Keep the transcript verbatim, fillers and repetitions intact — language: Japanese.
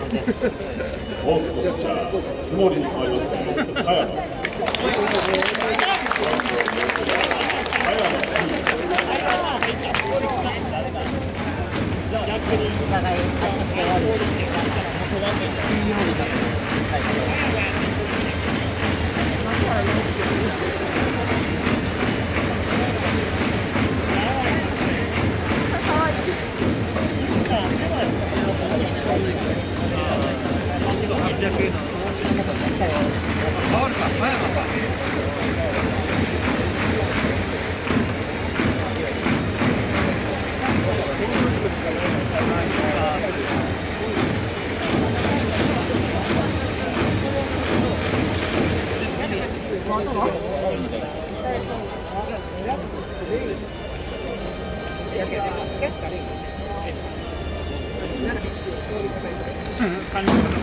ホークスのピッチャー、津森に代わりまして、加山。 お互いアシストがある。 うん、